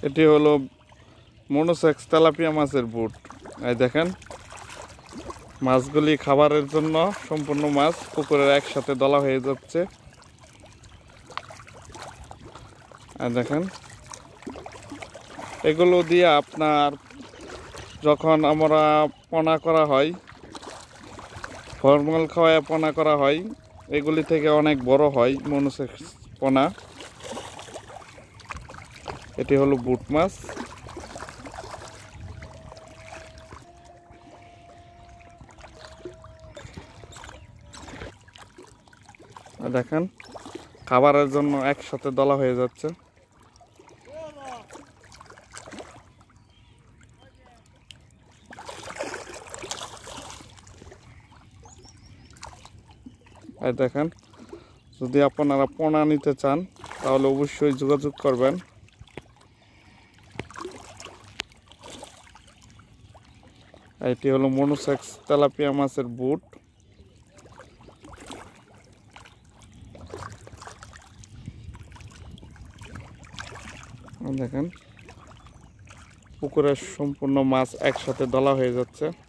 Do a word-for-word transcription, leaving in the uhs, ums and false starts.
এটি হলো monosex tilapia মাছের বুট। এই দেখেন মাছগুলি খাবারের জন্য সম্পূর্ণ মাছ পুকুরের একসাথে দলা হয়ে যাচ্ছে। আর দেখেন এগুলো দিয়ে আপনার যখন আমরা পোনা করা হয়, ফর্মাল খাওয়ায় পোনা করা হয়, এগুলি থেকে অনেক বড় হয় মনোসেক্স পোনা। এটি হলো বুট মাছ। দেখেন খাবারের জন্য একসাথে দলা হয়ে যাচ্ছে। এই দেখেন যদি আপনারা পোনা নিতে চান তাহলে অবশ্যই যোগাযোগ করবেন। এটি হলো মনোসেক্স তেলাপিয়া মাছের বুট। দেখেন পুকুরের সম্পূর্ণ মাছ একসাথে দলা হয়ে যাচ্ছে।